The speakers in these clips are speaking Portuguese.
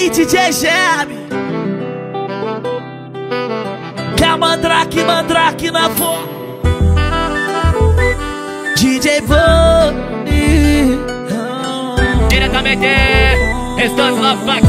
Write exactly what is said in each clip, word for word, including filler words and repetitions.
aí, D J Geb, que é Mandrake, Mandrake na voz. D J Bunny, diretamente Restante Love Pack.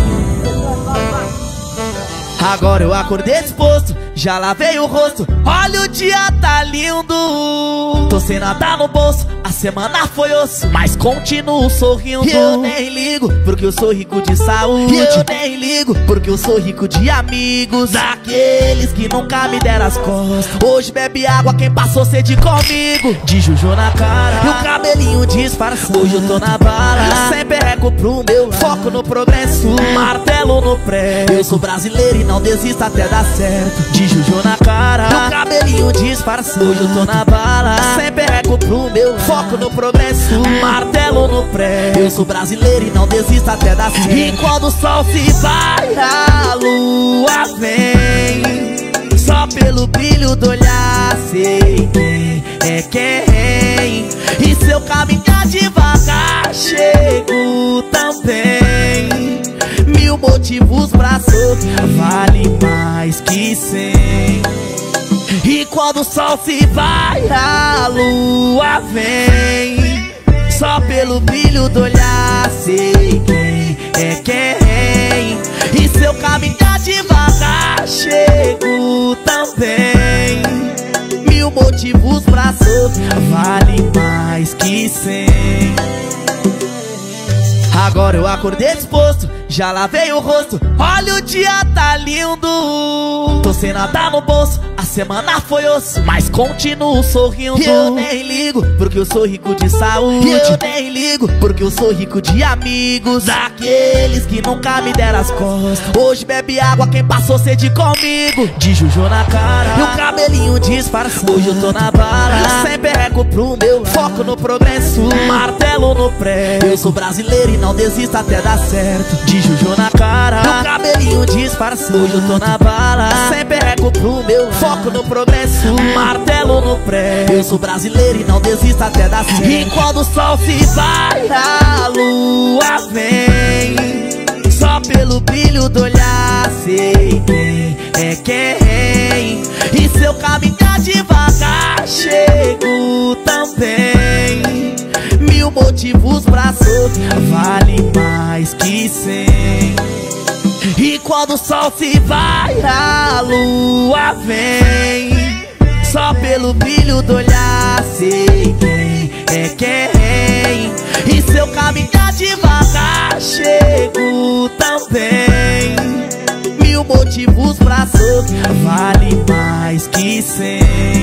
Agora eu acordei disposto, já lavei o rosto. Olha, o dia tá lindo. Tô sem nada no bolso, a semana foi osso, mas continuo sorrindo. Eu nem ligo, porque eu sou rico de saúde. Eu nem ligo, porque eu sou rico de amigos, daqueles que nunca me deram as costas. Hoje bebe água quem passou sede comigo. De Juju na cara e o cabelinho disfarçado. Hoje eu tô na bala, sem perreco pro meu lado. Foco no progresso, martelo no pré. Eu sou brasileiro e não desisto até dar certo. De Juju na cara e o cabelinho disfarçado. Hoje eu tô na bala, sem perreco pro meu lado. Foco no progresso, martelo no pré. Eu sou brasileiro e não desisto até dar certo. E quando o sol se vai, a lua vem. Só pelo brilho do olhar sei quem é quem. E se eu caminhar devagar, chego também. Mil motivos pra sorrir vale mais que cem. E quando o sol se vai, a lua vem. Só pelo brilho do olhar sei quem é quem. E se eu caminhar devagar, chego também. Mil motivos pra sorrir vale mais que cem. Agora eu acordei disposto, já lavei o rosto. Olha, o dia tá lindo. Tô sem nada no bolso, a semana foi osso, mas continuo sorrindo. Eu nem ligo, porque eu sou rico de saúde. Eu nem ligo, porque eu sou rico de amigos, daqueles que nunca me deram as costas. Hoje bebe água quem passou sede comigo. De Juju na cara e o cabelinho disfarçado. Hoje eu tô na bala, sem perreco pro meu lado. Foco no progresso, martelo no pré. Eu sou brasileiro e não desisto até dar certo. De Juju na cara e o cabelinho disfarçado. Hoje eu tô na bala, sem perreco pro meu lado. Foco no progresso, martelo no pré. Eu sou brasileiro e não desisto até dar certo. E quando o sol se vai, a lua vem. Só pelo brilho do olhar sei quem é quem. E se eu caminhar devagar, chego também. Mil motivos pra sorrir vale mais que cem. E quando o sol se vai, a lua vem. Só pelo brilho do olhar sei quem é quem. E se eu caminhar devagar, chego também. Mil motivos pra sorrir vale mais que cem.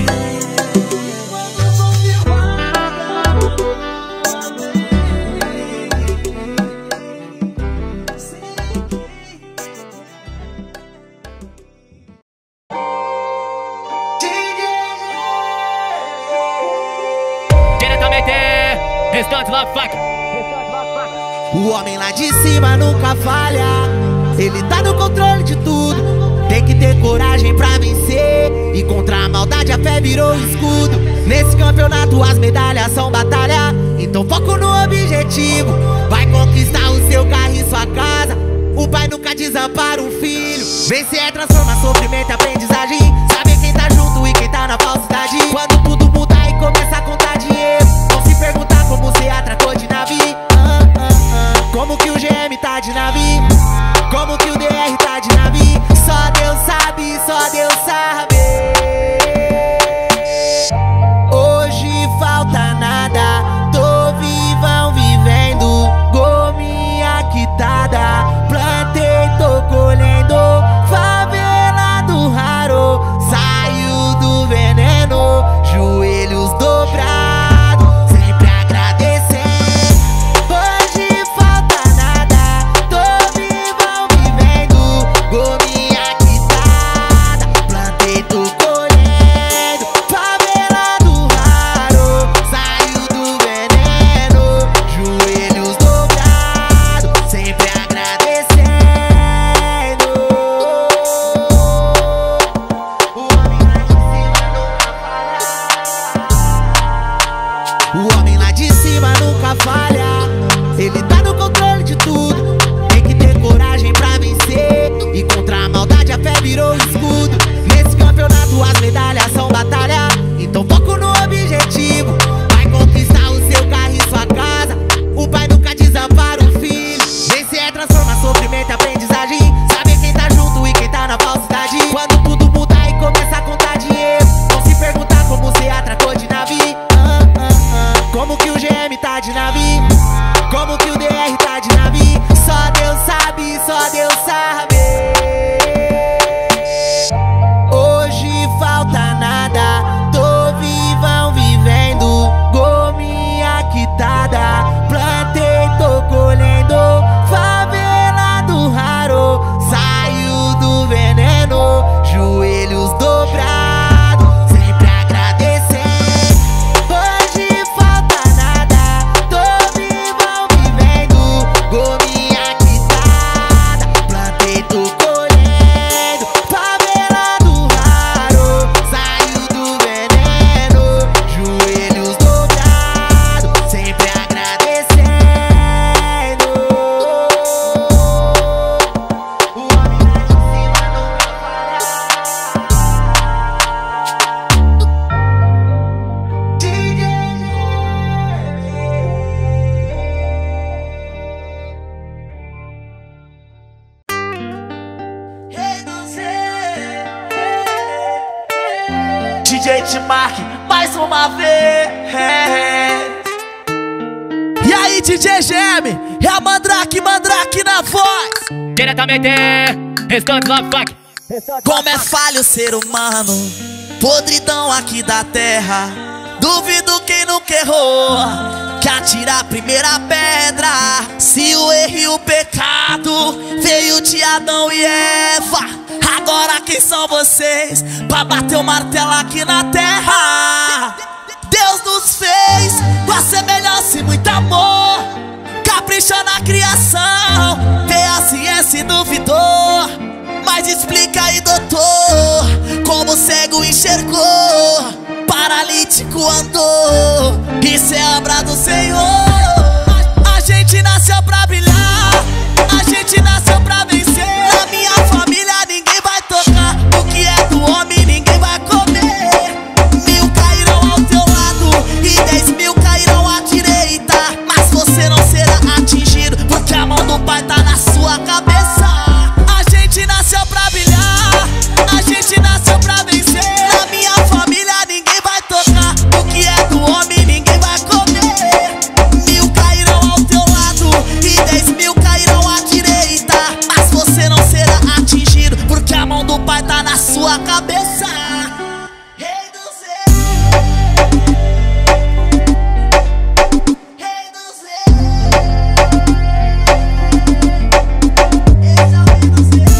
Restante Love Pack. O homem lá de cima nunca falha. Ele tá no controle de tudo. Tem que ter coragem pra vencer. E contra a maldade a fé virou escudo. Nesse campeonato as medalhas são batalha. Então foco no objetivo. Vai conquistar o seu carro e sua casa. O pai nunca desampara um filho. Vencer é transformar sofrimento em aprendizagem. Saber quem tá junto e quem tá na falsidade. Quando tudo muda e começa a contar dinheiro, vão se perguntar como você atracou de nave. ah, ah, ah. Como que o G M tá de nave? Como que o D R tá de nave? Só Deus sabe, só Deus sabe. Hoje falta nada, tô vivão vivendo. Gominha quitada, plantei, tô colhendo. Favela do raro, saiu do veneno. Mark mais uma vez. E aí, D J G M, é a Mandrake, Mandrake na voz. Diretamente, Restante Love Funk. Como é falho o ser humano, podridão aqui da terra. Duvido quem nunca errou, que atira a primeira pedra. Se o erro e o pecado veio de Adão e Eva, agora quem são vocês pra bater o martelo aqui na terra? Deus nos fez com a semelhança e muito amor, capricha na criação, vê a ciência e duvidou. Mas explica aí, doutor, como o cego enxergou, paralítico andou. Isso é obra do Senhor. A gente nasceu pra brilhar, a gente nasceu pra vencer. Na minha família ninguém vai tocar, o que é do homem ninguém vai comer. Mil cairão ao teu lado e dez mil cairão à direita, mas você não será atingido, porque a mão do Pai tá na sua cabeça. A gente nasceu pra brilhar, a gente nasceu pra vencer. Na minha família ninguém vai tocar, o que é do homem ninguém vai comer. Mil cairão ao teu lado e dez mil cairão à direita, mas você não será atingido, porque a mão do Pai tá na sua cabeça. Rei dos reis, Rei dos reis, esse é o Rei dos reis.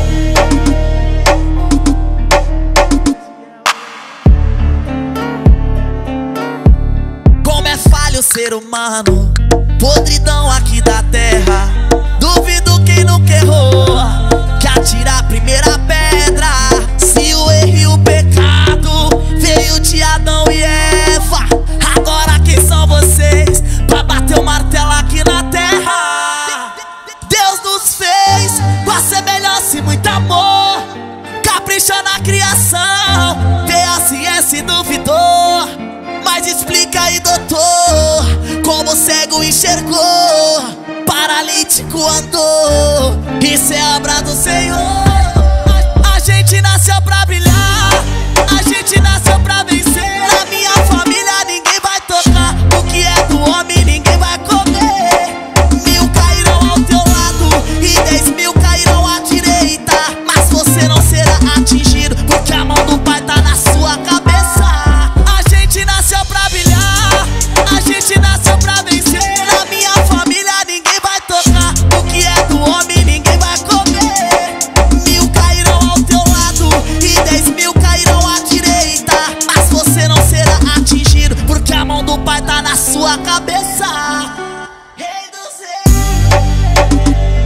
Como é falho o ser humano, podridão aqui da terra. Duvido quem nunca errou, que atira a primeira pedra. Se o erro e o pecado veio de Adão e Eva, agora quem são vocês pra bater o martelo aqui na terra? Deus nos fez com a semelhança e muito amor, capricha na criação, vê a ciência e duvidou. Mas explica aí, doutor, como o cego enxergou, paralítico andou. Isso é obra do Senhor. A gente nasceu pra brilhar, a gente nasceu pra vencer. Na minha família ninguém vai tocar, o que é do homem ninguém vai comer. Mil cairão ao teu lado e dez mil cairão à direita, mas você não será atingido, porque a mão do Pai tá na sua cabeça. A gente nasceu pra brilhar, a gente nasceu pra vencer. Na minha família ninguém vai tocar, o que é do homem ninguém vai comer. Mil cairão ao teu lado e dez mil cairão à direita, mas você não será atingido, porque a mão do Pai tá na sua cabeça. Rei dos reis,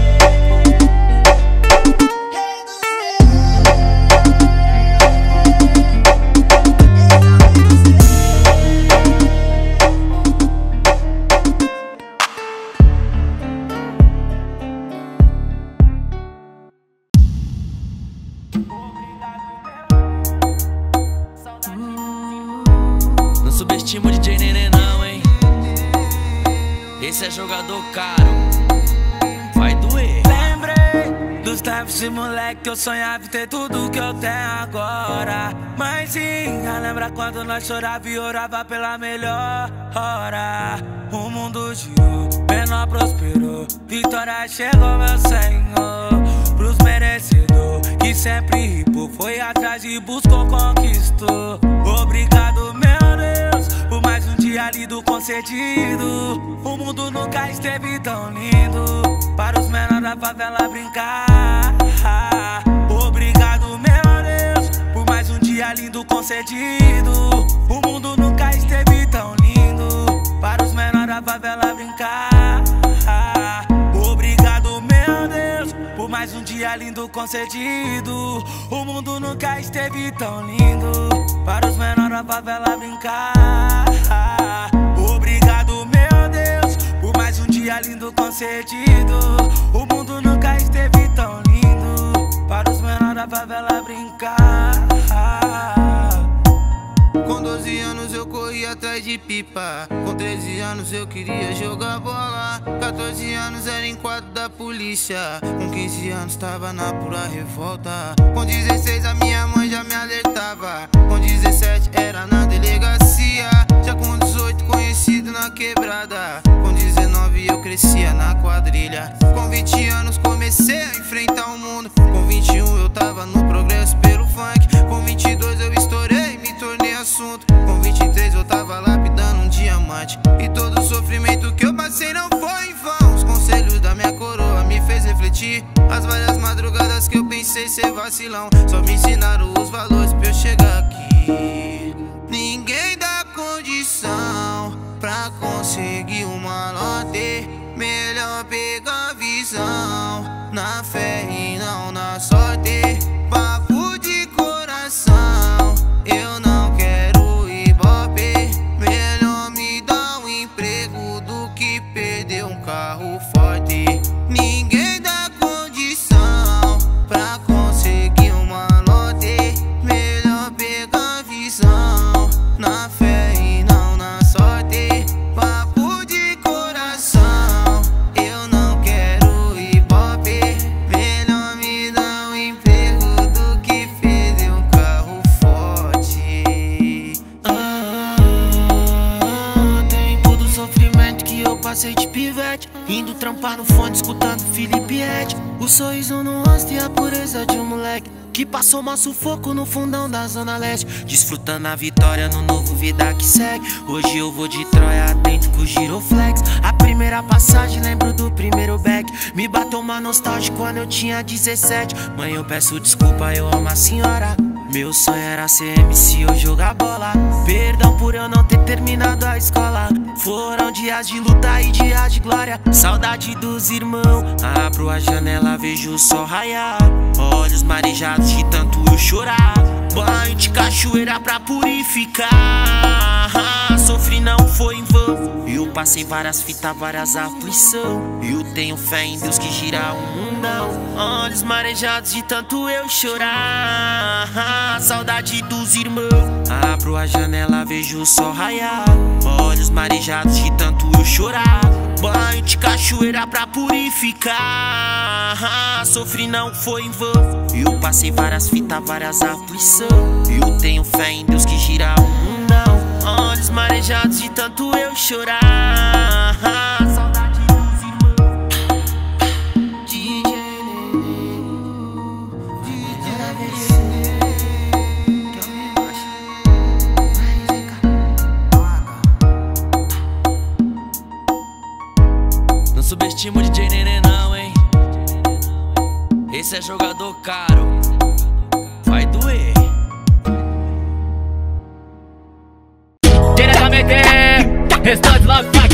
Rei dos reis, esse é o Rei dos reis. Não subestima o D J Nenê não, hein? Esse é jogador caro, vai doer. Lembrei dos tempos de moleque que eu sonhava em ter tudo que eu tenho agora. Mas sim, lembra quando nós chorava e orava pela melhor hora. O mundo girou, menor prosperou, vitória chegou, meu Senhor. Pros merecedor, que sempre ripou, foi atrás e buscou, conquistou. Obrigado, meu Deus, por mais um dia lido, concedido. O mundo nunca esteve tão lindo para os menores da favela brincar. Obrigado, meu Deus, por mais um dia lindo, concedido. O mundo nunca esteve tão lindo para os menores da favela brincar. Obrigado, meu Deus, por mais um dia lindo, concedido. O mundo nunca esteve tão lindo para os menores da favela brincar. Obrigado, meu Deus, por mais um dia lindo, concedido. O mundo nunca esteve tão lindo para os menores da favela brincar. Com doze anos eu corri atrás de pipa, com treze anos eu queria jogar bola, quatorze anos era em quadro da polícia, com quinze anos tava na pura revolta, com dezesseis a minha mãe já me alertava, com Com dezessete era na delegacia, já com dezoito conhecido na quebrada. Com dezenove eu crescia na quadrilha. Com vinte anos comecei a enfrentar o mundo. Com vinte e um eu tava no progresso pelo funk. Com vinte e dois eu estourei, me tornei assunto. Com vinte e três eu tava lapidando um diamante. E todo o sofrimento que eu passei não foi em vão. Os conselhos da minha coroa me fez refletir. As várias madrugadas que eu pensei ser vacilão só me ensinaram os valores pra eu chegar aqui. Ninguém dá condição pra conseguir uma lote. Melhor pegar visão na fé e não na sorte. Papo de coração, eu não quero ibope. Melhor me dar um emprego do que perder um carro forte. Ninguém dá condição pra conseguir uma lote. Melhor pegar visão na fé e não na sorte. Papo de coração, eu não quero ibope. Melhor me dar um emprego do que perder um carro forte. Ah, tempo do sofrimento que eu passei de pivete, indo trampar no fone, escutando Felipe Ed. O sorriso no rosto e a pureza de um moleque que passou mal sufoco no fundão da Zona Leste, desfrutando a vitória no novo vida que segue. Hoje eu vou de Troia atento com o giroflex. A primeira passagem, lembro do primeiro back. Me bateu uma nostalgia quando eu tinha dezessete. Mãe, eu peço desculpa, eu amo a senhora. Meu sonho era ser M C ou jogar bola. Perdão por eu não ter terminado a escola. Foram dias de luta e dias de glória. Saudade dos irmãos. Abro a janela, vejo o sol raiar. Olhos marejados de tanto eu chorar. Banho de cachoeira pra purificar. Sofri não foi em vão. Eu passei várias fitas, várias aflição. Eu tenho fé em Deus que gira o mundão. Olhos marejados de tanto eu chorar. Saudade dos irmãos. Abro a janela, vejo o sol raiar. Olhos marejados de tanto eu chorar. Banho de cachoeira pra purificar. Sofri não foi em vão. Eu passei várias fitas, várias aflição. Eu tenho fé em Deus que gira o mundão. Olhos marejados de tanto eu chorar. Saudade dos irmãos. D J D J Não subestima o D J Nenê não, hein? Esse é jogador caro. Vai doer. Diretamente, Restante Love Fight.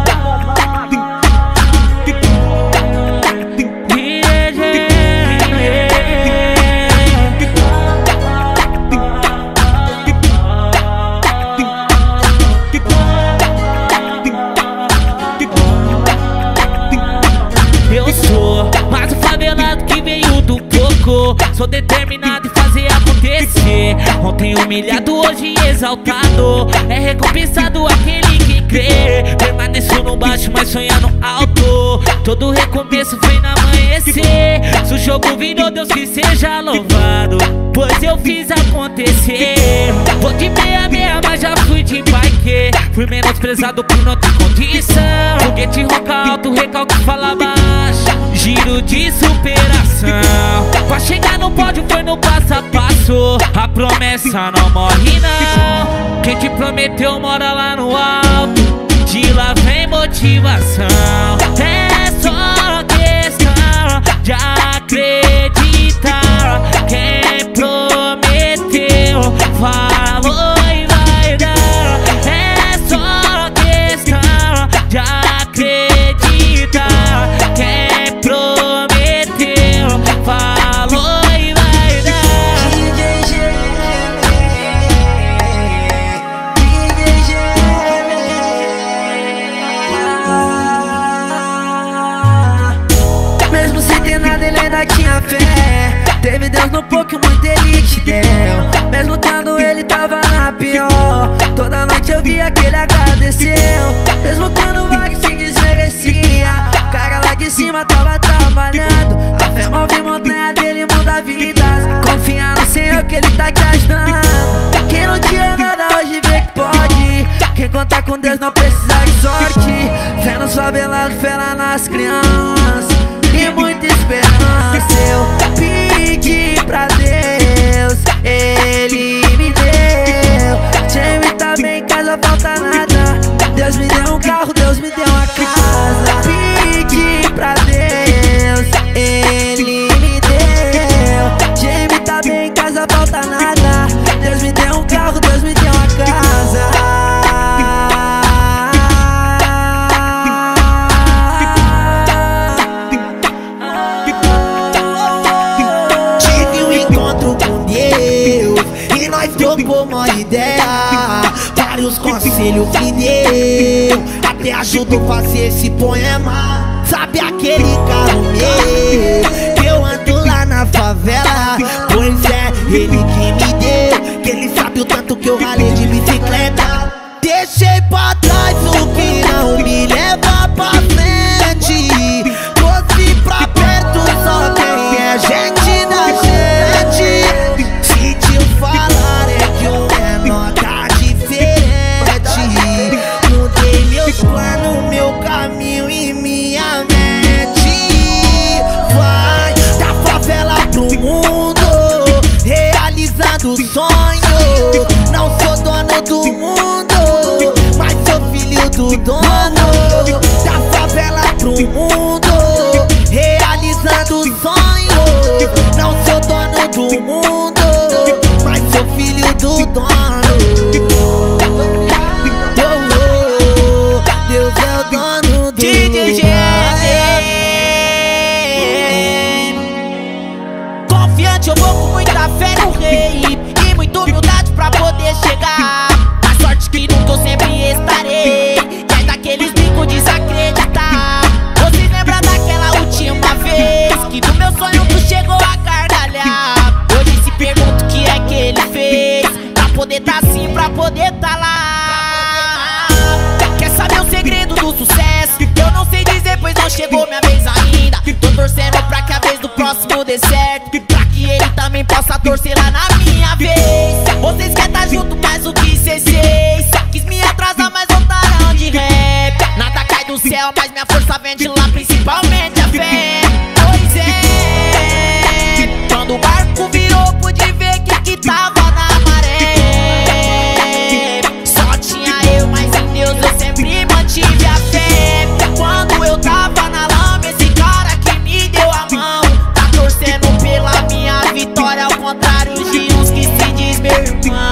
Eu sou mais um favelado que veio do coco. Sou determinado em fazer acontecer. Ontem humilhado, hoje exaltado. É recompensado aquele que crê. Permaneço no baixo, mas sonhando alto. Todo recomeço vem no amanhecer. Se o jogo virou, Deus que seja louvado, pois eu fiz acontecer. Vou de meia meia, mas já fui de bike. Fui menosprezado por não ter condição. Foguete roca alto, recalque fala baixo. Giro de superação. Pra chegar no pódio foi no passo a passo. A promessa não morre não. Quem te prometeu mora lá no alto. De lá vem motivação. É só questão de acreditar. Quem prometeu falou e vai dar. É só questão de acreditar. Quem prometeu falou e vai dar. Mesmo sem ter nada, ele ainda tinha fé. Teve Deus no pouco e muito ele te deu. Mesmo quando ele tava na pior, toda noite eu via que ele agradeceu. Mesmo quando o vague se desmerecia, o cara lá de cima tava trabalhando. A fé move montanha dele, muda vidas. Confia no Senhor que ele tá te ajudando. Quem dia nada, hoje vê que pode. Quem conta com Deus não precisa de sorte. Fé nos favelados, fé lá nas crianças e muita esperança. Eu pedi pra Deus, Ele me deu. Jamie tá bem, casa falta nada. Deus me deu um carro, Deus me deu uma casa. Pedi pra Deus, Ele me deu. Jamie tá bem, casa falta nada. Deus me deu um carro, Deus me deu uma casa. Tive um encontro com Deus e nós trocou uma ideia. Vários conselhos me deu, até ajudou a fazer esse poema. Sabe aquele carro meu que eu ando lá na favela? Pois é, ele que me deu, que ele sabe o tanto que eu ralei de bicicleta. Deixei pra trás o que não me leva pra frente. Trouxe pra perto só quem é gente da gente. Se te falar é que o menor tá diferente. Mudei meus planos, meu caminho e minha mente. Vai da favela pro mundo, realizando o sonho. Não sou dono do mundo, mas sou filho do dono. Da favela pro mundo, realizando o sonho. Não sou dono do mundo, mas sou filho do dono. Oh, oh, Deus é o dono do confiante, eu vou com muita fé no rei e muita humildade pra poder chegar. A sorte que nunca eu sempre estarei, mas daqueles brincos desacreditar. Vocês lembram daquela última vez que do meu sonho tu chegou a gargalhar? Hoje se pergunta o que é que ele fez pra poder tá assim, pra poder tá lá. Quer saber o segredo do sucesso? Eu não sei dizer, pois não chegou minha vez ainda. Tô torcendo pra que a vez do próximo dê certo, pra que ele também possa torcer lá na minha vez. Vocês querem tá junto, mas o que cês fez? Quis me atrasar, mas voltaram de rap. Nada cai do céu, mas minha força vem de lá, principalmente a fé. Pois é, quando o barco virou, pude ver que que tava na maré. Só tinha eu, mas em Deus eu sempre mantive a fé. Quando eu tava na lama, esse cara que me deu a mão tá torcendo pela minha vitória, ao contrário de uns que se diz meu irmão.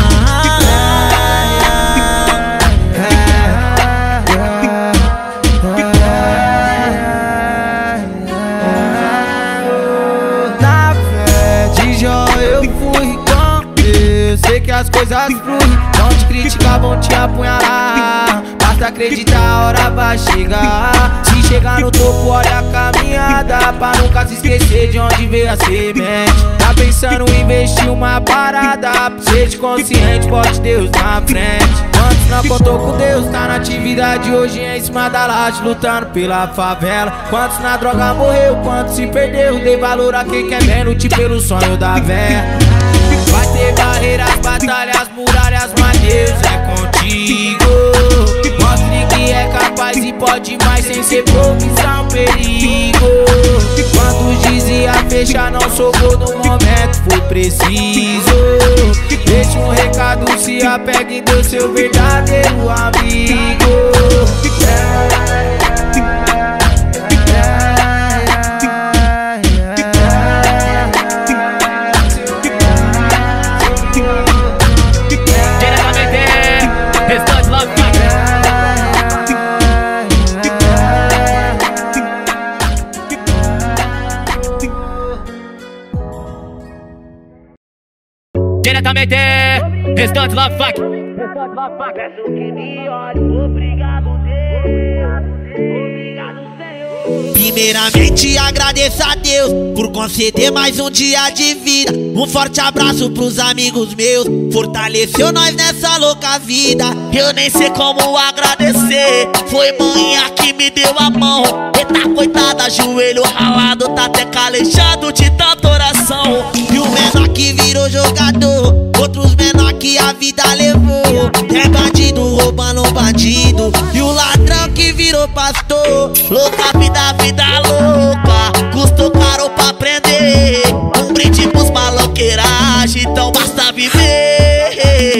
Na fé de Jó eu fui com Deus, sei que as coisas fluem. Vão te criticar, vão te apunhalar, basta acreditar, a hora vai chegar. Se chegar no topo, olha a caminhada, pra nunca se esquecer de onde veio a semente. Tá pensando em investir uma parada, seja consciente, bote Deus na frente. Quantos não contou com Deus, tá na atividade hoje em cima da laje, lutando pela favela. Quantos na droga morreu, quantos se perdeu, dei valor a quem quer ver, lute pelo sonho da véia. Vai ter barreiras, batalhas, muralhas, mas Deus é contigo. Mostre que é capaz e pode mais, sem ser profissão, perigo. Quantos dizia fechar, não sobrou no momento, foi preciso. Deixa um recado, se apegue em Deus, seu verdadeiro amigo. Diretamente, Restante Love Funk. Peço que me olhe, obrigado Deus, obrigado Senhor. Primeiramente agradeço a Deus por conceder mais um dia de vida. Um forte abraço pros amigos meus, fortaleceu nós nessa louca vida. Eu nem sei como agradecer, foi manhã que me deu a mão. Eita coitada, joelho ralado, tá até calejado de tanta oração. E o menor que virou jogador, outros menor que a vida E o ladrão que virou pastor. Louca vida, vida louca, custou caro pra aprender. Um brinde pros maloqueiragem, então basta viver.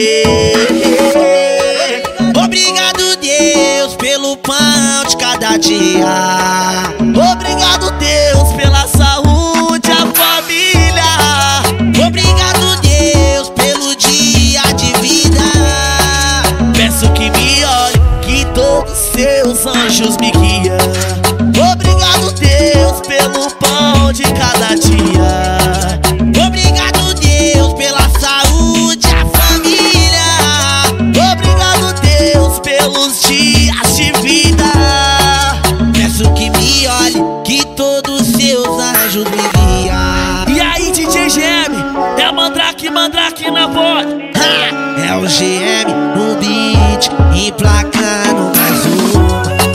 Obrigado, Deus, pelo pão de cada dia. Obrigado, Deus, pela saúde, a família. Obrigado, Deus, pelo dia de vida. Peço que me olhe, que todos seus anjos me guiam. Obrigado, Deus, pelo pão de cada dia. Obrigado, Deus, pela saúde, a família. Obrigado, Deus, pelos dias de vida. Peço que me olhe, que todos seus anjos me guiam. E aí, D J G M, é Mandrake, Mandrake na voz. Ha, é o G M no beat, emplacando mais uma.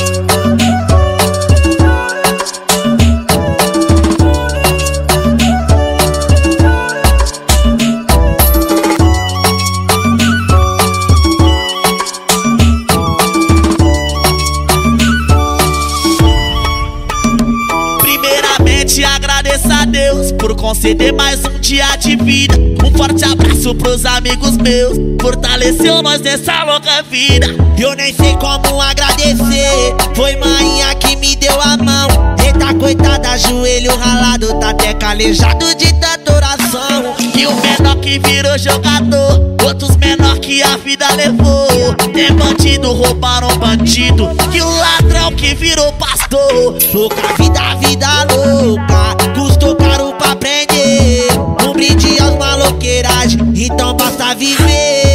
Agradeço a Deus por conceder mais um dia de vida. Um forte abraço pros amigos meus, fortaleceu nós nessa louca vida. Eu nem sei como agradecer, foi mainha que me deu a mão. Eita coitada, joelho ralado, tá até calejado de tanta oração. E o menor que virou jogador, outros menor que a vida levou. Tem bandido, roubaram bandido, e o ladrão que virou pastor. Louca vida, vida louca, custou caro pra aprender. Um brinde aos maloqueiragem, então basta viver.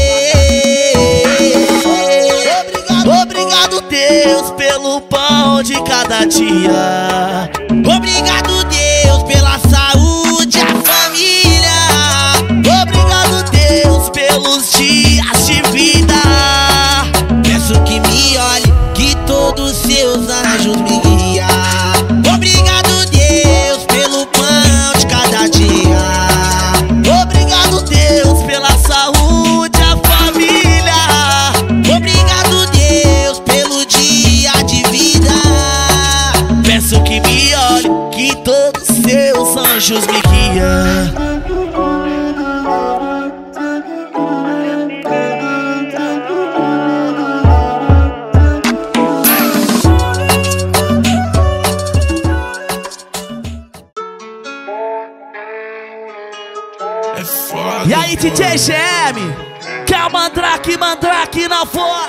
Obrigado, obrigado, Deus, pelo pão de cada dia. Obrigado, Deus, pela saúde, a família. Obrigado, Deus, pelos dias de vida. Peço que me olhe, que todos seus anjos me guiam. Obrigado, Deus, pelo pão de cada dia. Obrigado, Deus, pela saúde, a família. Obrigado, Deus, pelo dia de vida. Peço que me olhe, que todos seus anjos me guiam. E aí, D J G M, que é o Mandrake, Mandrake na voz.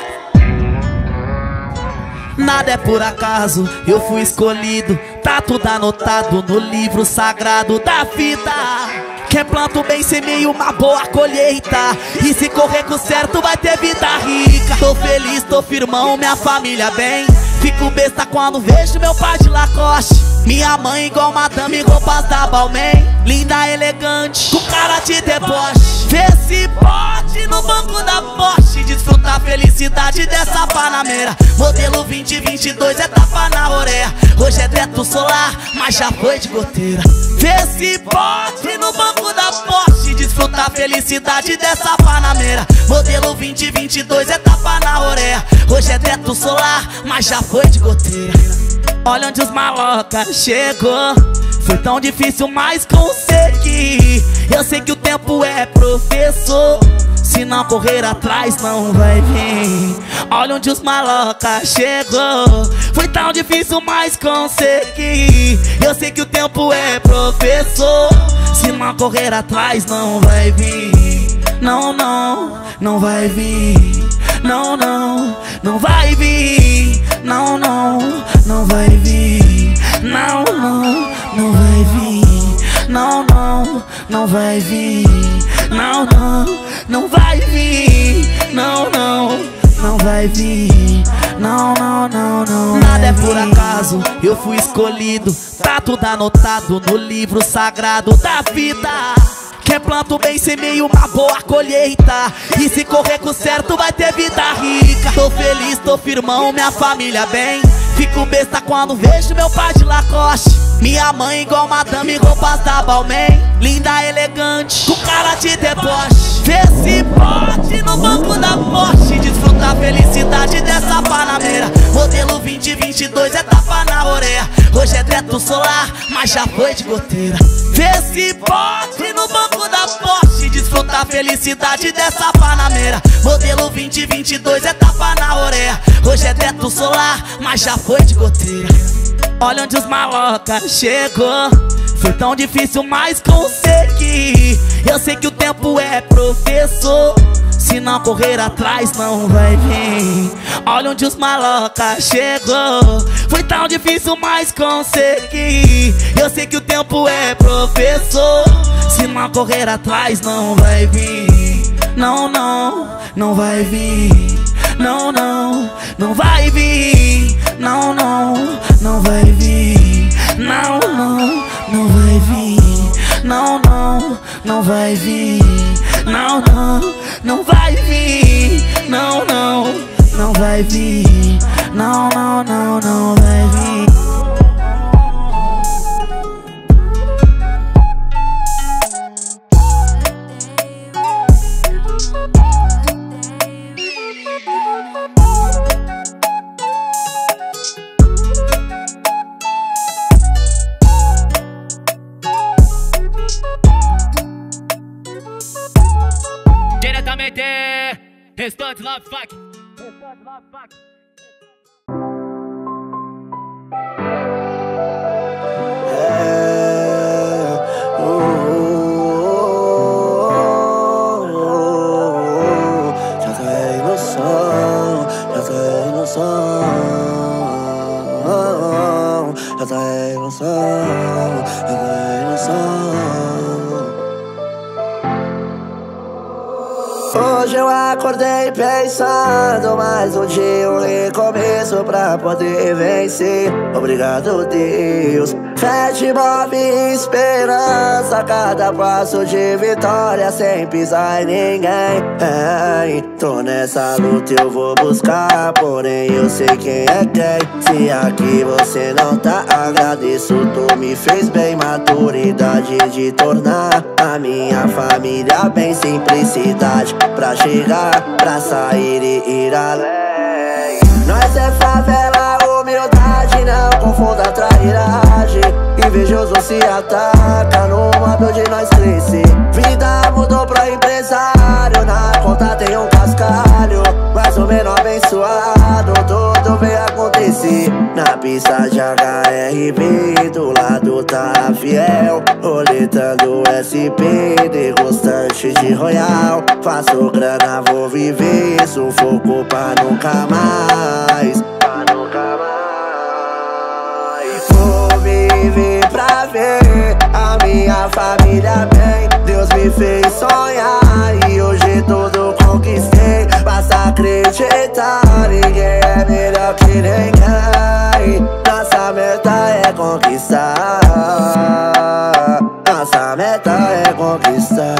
Nada é por acaso, eu fui escolhido. Tá tudo anotado no livro sagrado da vida. Quem planta o bem semeia uma boa colheita, e se correr com certo vai ter vida rica. Tô feliz, tô firmão, minha família bem. Fico besta quando vejo meu pai de Lacoste, minha mãe igual madame, roupas da Balmain. Linda, elegante, com cara de deboche. Vê se pode no banco da Porsche desfrutar a felicidade dessa Panameira. Modelo vinte vinte e dois é tapa na orelha. Hoje é teto solar, mas já foi de goteira. Vê se pode no banco da Porsche desfrutar a felicidade dessa Panameira. Modelo vinte vinte e dois é tapa na orelha. Hoje é teto solar, mas já foi de goteira. Olha onde os malocas chegou. Foi tão difícil, mas consegui. Eu sei que o tempo é professor, se não correr atrás não vai vir. Olha onde os malocas chegou. Foi tão difícil, mas consegui. Eu sei que o tempo é professor, se não correr atrás não vai vir. Não, não, não vai vir. Não, não, não vai vir. Não, não, não vai vir. Não, não, não vai vir. Não, não, não vai vir. Não, não, não vai vir. Não, não, não vai vir. Não, não, não, não. Nada é por acaso, eu fui escolhido. Tá tudo anotado no livro sagrado da vida. Quem planta o bem semeia uma boa colheita, e se correr com certo vai ter vida rica. Tô feliz, tô firmão, minha família bem. Fico besta quando vejo meu pai de Lacoste. Minha mãe igual madame, roupas da Balmain. Linda, elegante, com cara de deboche. Vê se pode no banco da Porsche. Desfruta a felicidade dessa Panameira. Modelo vinte vinte e dois é tapa na orelha. Hoje é teto solar, mas já foi de goteira. Vê se pode no banco da Porsche. Desfruta a felicidade dessa Panameira. Modelo vinte vinte e dois é tapa na orelha. Hoje é teto solar, mas já foi de goteira. Olha onde os maloca chegou. Foi tão difícil, mas consegui. Eu sei que o tempo é professor. Se não correr atrás, não vai vir. Olha onde os maloca chegou. Foi tão difícil, mas consegui. Eu sei que o tempo é professor. Se não correr atrás, não vai vir. Não, não, não vai vir. Não, não, não vai vir. Não, não, não vai vir. Não, não, não vai vir. Não, não, não vai vir. Não, não, não vai vir. Não, não, não vai vir. Não, não, não, não vai vir. Diretamente, Restante Love Fuck. Restante Love Fuck. Já tá aí no som, já tá aí no som, já tá aí no som, já tá aí no som. Hoje eu acordei pensando, mais um dia, um recomeço pra poder vencer. Obrigado, Deus. Fé te move esperança, cada passo de vitória sem pisar em ninguém. Ei, tô nessa luta, eu vou buscar, porém eu sei quem é quem. Se aqui você não tá, agradeço, tu me fez bem. Maturidade de tornar a minha família bem. Simplicidade pra chegar, pra sair e ir além. Nós é favela, humildade, não confunda a trairagem. Invejoso se ataca no modo de nós crescer. Vida mudou pra empresário, na conta tem um cascalho. Mais ou menos abençoado, tudo vem acontecer. Na pista de H R B, do lado tá a Fiel. Roletando S P, degustante de Royal. Faço grana, vou viver, sufoco pra nunca mais. Pra nunca mais. Vou viver pra ver a minha família bem. Deus me fez sonhar e hoje tudo conquistei. Basta acreditar, ninguém é melhor que ninguém. Nossa meta é conquistar. Nossa meta é conquistar.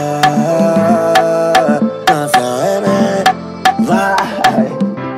Nossa é meta, vai.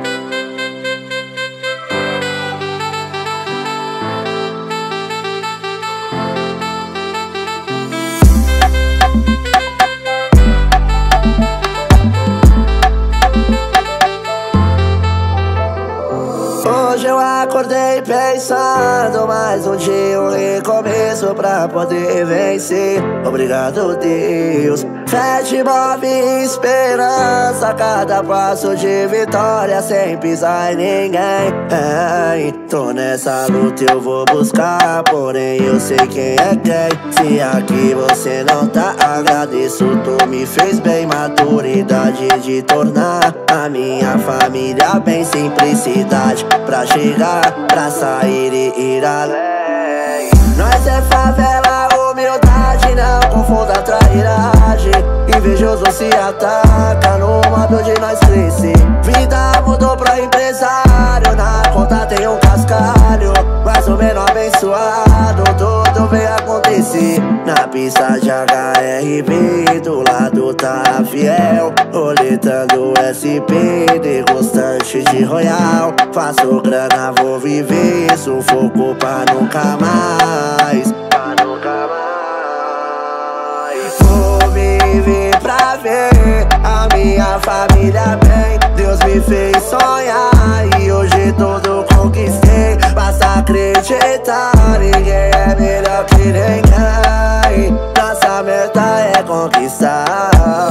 Hoje eu acordei pensando, mais um dia, um recomeço pra poder vencer. Obrigado, Deus. Fé te move esperança, cada passo de vitória sem pisar em ninguém. Ei, tô nessa luta, eu vou buscar, porém eu sei quem é quem. Se aqui você não tá, agradeço, tu me fez bem. Maturidade de tornar a minha família bem. Simplicidade pra chegar, pra sair e ir além. Nós é favela, humildade, não confunda a trairagem. Invejoso se ataca no modo de nós crescer. Vida mudou pra empresário, na conta tem um cascalho. Mais ou menos abençoado, tudo vem acontecer. Na pista de H R B, do lado tá a Fiel. roletando S P, degustante de Royal. Faço grana, vou viver, sufoco pra nunca mais, pra nunca mais. Vou viver pra ver a minha família bem. Deus me fez sonhar e hoje tudo conquistei. Basta acreditar, ninguém é melhor que ninguém. Nossa meta é conquistar,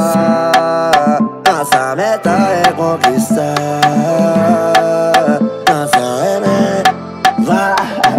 nossa meta é conquistar, nossa meta vai.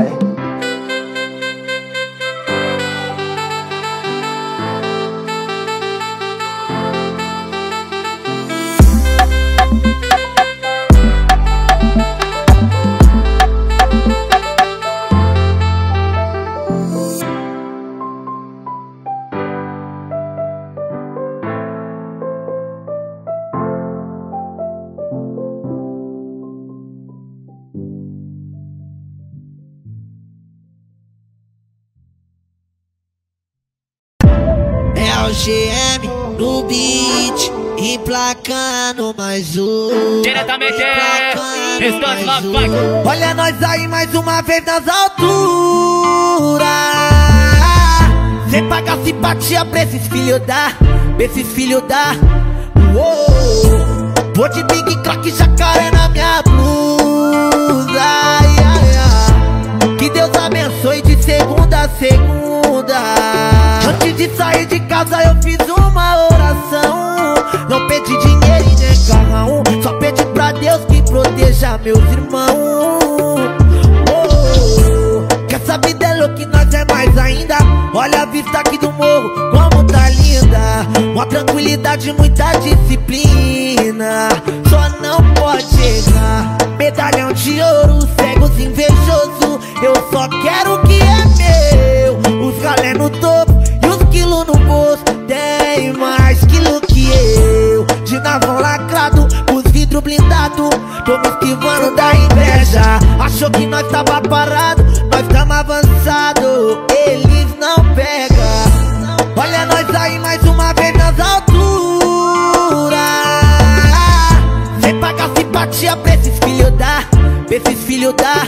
É o G M no beat, emplacando mais um. Diretamente, Restante Love Funk. Olha nós aí mais uma vez nas alturas, sem pagar simpatia pra esses filhos da, pra esses filhos da. Uou. Vou de Big Crack jacaré na minha blusa, ai, ai, ai. Que Deus abençoe de segunda a segunda. Antes de sair de casa eu fiz uma oração. Não pedi dinheiro e nem carrão, só pedi pra Deus que proteja meus irmãos. Oh, que essa vida é louca e nós é mais ainda. Olha a vista aqui do morro, como tá linda. Uma tranquilidade, muita disciplina. Só não pode errar. Medalhão de ouro, cegos invejoso. Eu só quero o que é meu. Os galé no topo e os quilos no bolso. Tem mais quilo que eu. De navão lacrado, os vidros blindados. Tô me esquivando da inveja. Achou que nós tava parado, nós tamo avançado. Eles não pegam. Olha nós aí mais uma vez nas alturas, sem pagar simpatia pra esses filhos da, pra esses filhos da.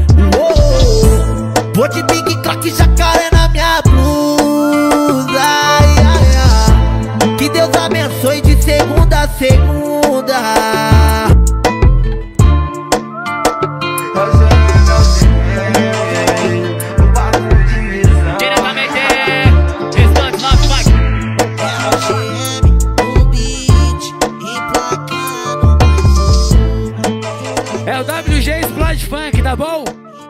Uou. Vou de Big Crack jacaré na minha blusa, ai, ai, ai. Que Deus abençoe de segunda a segunda. É o W G Splash Funk, tá bom?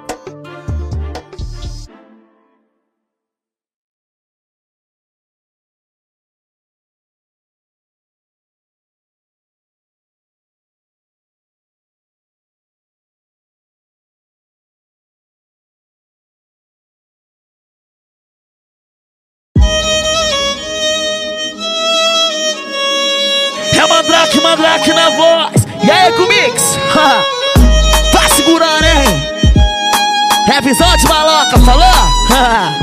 É Mandrake, Mandrake na voz. E aí, Comix? Tá segurando, hein? É visão de maloca, falou?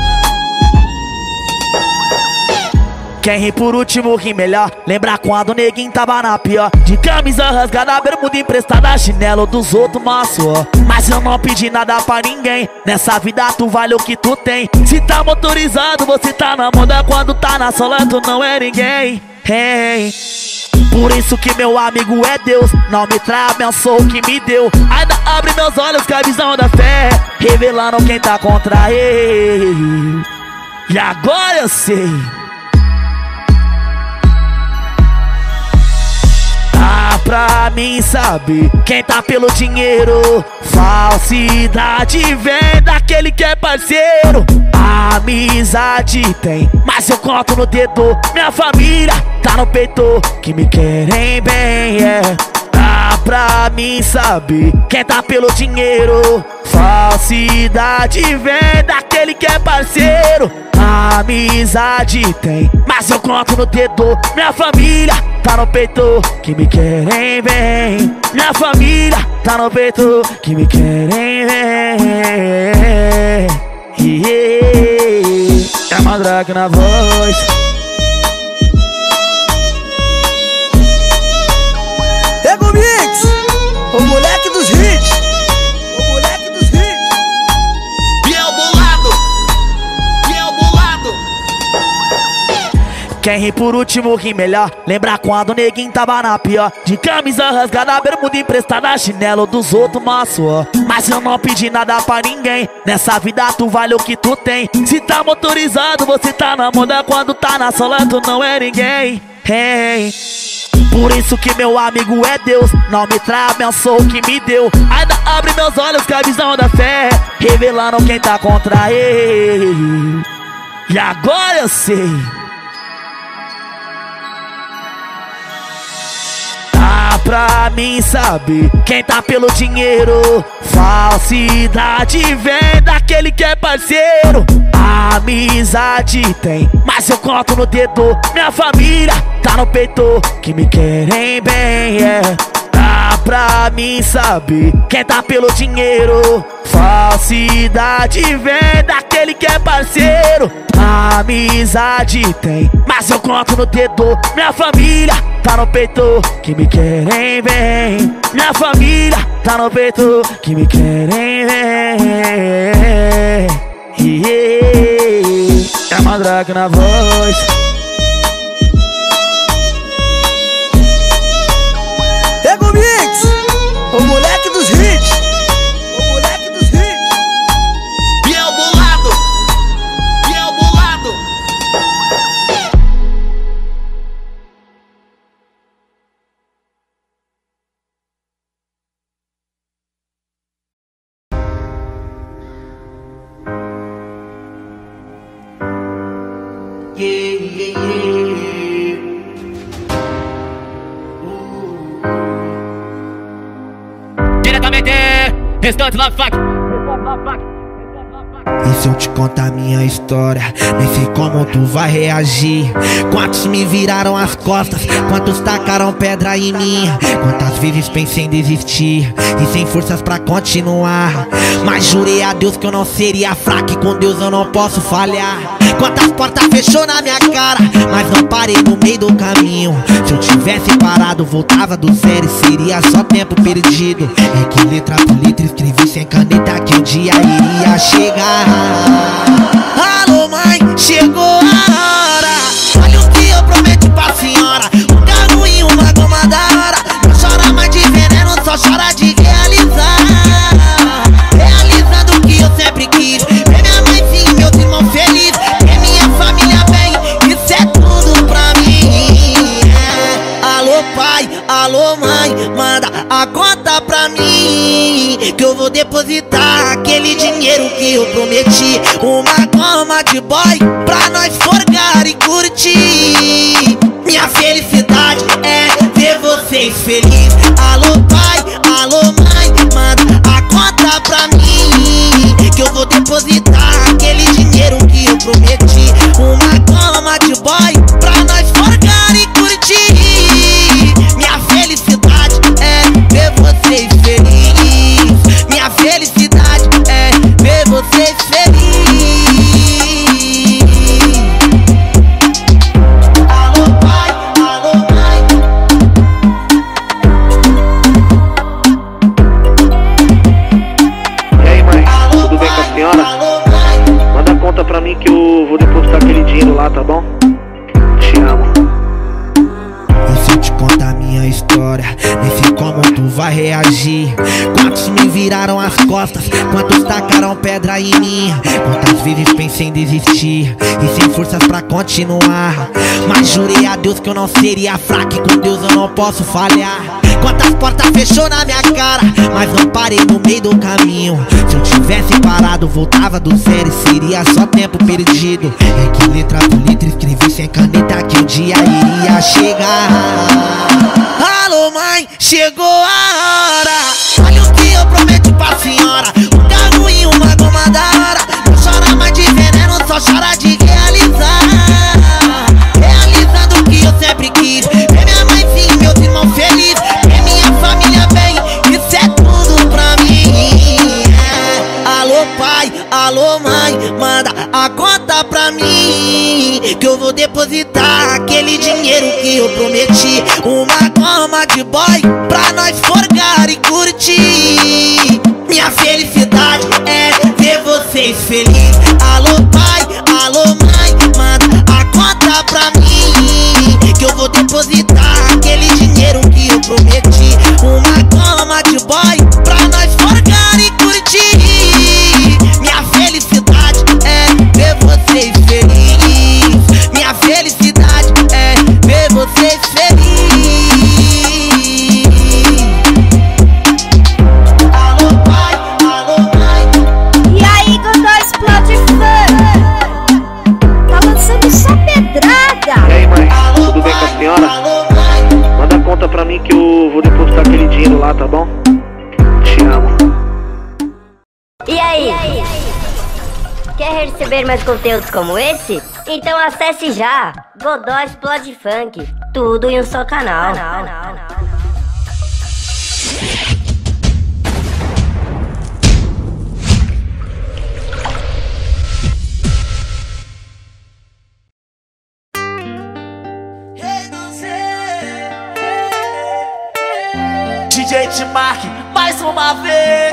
Quem ri por último ri melhor. Lembra quando o neguinho tava na pior, de camisa rasgada, bermuda emprestada, chinelo dos outros, maço. Mas eu não pedi nada pra ninguém. Nessa vida tu vale o que tu tem. Se tá motorizado, você tá na moda. Quando tá na sola, tu não é ninguém. Hey. Por isso que meu amigo é Deus. Não me trai, abençoa o que me deu. Ainda abre meus olhos com a visão da fé, revelando quem tá contra ele. E agora eu sei. Dá pra mim saber quem tá pelo dinheiro. Falsidade vem daquele que é parceiro. Amizade tem, mas eu conto no dedo. Minha família tá no peito, que me querem bem, é. Dá pra mim saber quem tá pelo dinheiro. Falsidade vem daquele que é parceiro. Amizade tem, mas eu conto no dedo. Minha família tá no peito, que me querem bem. Minha família tá no peito, que me querem bem. É Mandrake na voz. Quem ri por último ri melhor. Lembra quando o neguinho tava na pior, de camisa rasgada, bermuda emprestada, chinelo dos outros, maço, ó. Mas eu não pedi nada pra ninguém. Nessa vida tu vale o que tu tem. Se tá motorizado, você tá na moda. Quando tá na sola, tu não é ninguém. Hey. Por isso que meu amigo é Deus. Não me trai, abençoa o que me deu. Ainda abre meus olhos com a visão da fé, revelando quem tá contra ele. E agora eu sei. Dá pra mim saber quem tá pelo dinheiro. Falsidade vem daquele que é parceiro. Amizade tem, mas eu conto no dedo. Minha família tá no peito, que me querem bem, é. Dá pra mim saber quem tá pelo dinheiro. Falsidade vem daquele que é parceiro. Amizade tem, mas eu conto no dedo. Minha família tá no peito, que me querem bem. Minha família tá no peito, que me querem bem. É Mandrake na voz. Ego Mix, o moleque dos hits. O moleque dos hits. E é o bolado. E é o bolado. Yeah, yeah, yeah. Diretamente, restante Love Fuck. E se eu te contar a minha história, nem sei como tu vai reagir. Quantos me viraram as costas, quantos tacaram pedra em mim. Quantas vezes pensei em desistir e sem forças pra continuar. Mas jurei a Deus que eu não seria fraco, e com Deus eu não posso falhar. Quantas portas fechou na minha cara, mas não parei no meio do caminho. Se eu tivesse parado, voltava do zero e seria só tempo perdido. É que letra por letra escrevi sem caneta que um dia iria chegar. Alô mãe, chegou a hora. Olha o que eu prometi pra senhora. Um carro e uma goma da hora. Não chora mais de veneno, só chora de realizar. Realizando o que eu sempre quis. Ver minha mãe sim, meus irmãos felizes. Ver minha família bem, isso é tudo pra mim, é. Alô pai, alô mãe, manda a conta pra mim, que eu vou depositar aquele dinheiro que eu prometi. Uma goma de boy pra nós forgar e curtir. Minha felicidade é ver vocês felizes. Alô pai, alô mãe, manda a conta pra mim, que eu vou depositar aquele dinheiro que eu prometi. Uma goma de boy pra nós forgar e curtir. Minha felicidade é ver vocês felizes. Minha felicidade é ver vocês felizes. Alô pai, alô mãe. E aí mãe, Alô, tudo bem com a pai, senhora? alô, mãe. Manda a conta pra mim que eu vou depositar aquele dinheiro lá, tá bom? Te amo. E se eu te contar a minha história, nem sei como tu vai reagir. Quantos me viraram as costas, quantos tacaram pedra em mim. Quantas vezes pensei em desistir e sem forças pra continuar. Mas jurei a Deus que eu não seria fraco, e com Deus eu não posso falhar. Quantas portas fechou na minha cara, mas não parei no meio do caminho. Se eu tivesse parado, voltava do zero e seria só tempo perdido. É que letra por letra escrevi sem caneta que um dia iria chegar. Alô mãe, chegou a hora. Olha o que eu prometi pra senhora. Um carro e uma goma da hora. Não chora mais de veneno, só chora de realizar. Realizando o que eu sempre quis. Ver minha mãe sim, meus irmãos felizes. Ver minha família bem, isso é tudo pra mim, é. Alô pai, alô mãe, manda a conta pra mim, que eu vou depositar aquele dinheiro que eu prometi. Uma goma de boy pra nós forgar e curtir. Minha felicidade é ver vocês felizes. Alô pai, alô mãe, manda a conta pra mim, Quer receber mais conteúdos como esse? Então acesse já Godó Explode Funk. Tudo em um só canal. canal, canal, canal. D J T-Mark, mais uma vez.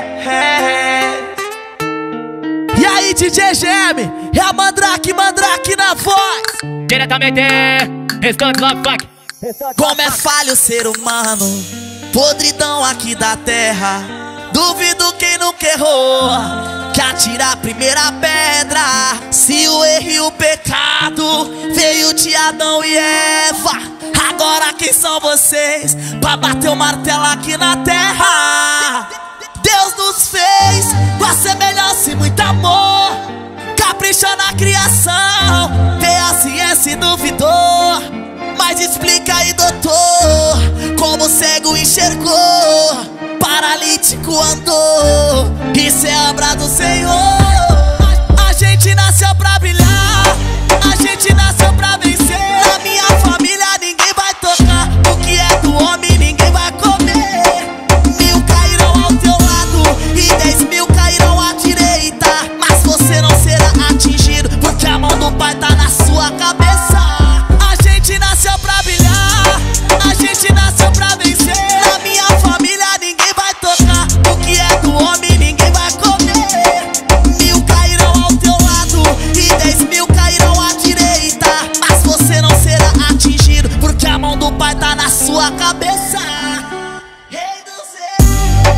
E aí, D J G M, é a Mandrake, Mandrake na voz. Diretamente, Restante Love Funk. Como é falho o ser humano, podridão aqui da terra. Duvido quem nunca errou, que atira a primeira pedra. Se o erro e o pecado veio de Adão e Eva, agora quem são vocês pra bater o martelo aqui na terra? Deus nos fez com a semelhança e muito amor, capricha na criação, vê a ciência e duvidou. Mas explica aí, doutor, como o cego enxergou, paralítico andou. Isso é obra do Senhor. A gente nasceu pra brilhar, a gente nasceu pra vencer. Na minha família ninguém vai tocar o que é do homem, ninguém vai comer. Mil cairão ao teu lado e dez mil cairão à direita, mas você não será atingido, porque a mão do Pai tá na sua cabeça. A gente nasceu pra brilhar, a gente nasceu pra vencer. Na minha família ninguém vai tocar o que é do homem, ninguém vai comer. Mil cairão ao teu lado e dez mil cairão à direita, mas você não será atingido, porque a mão do Pai tá na sua cabeça. Rei do céu,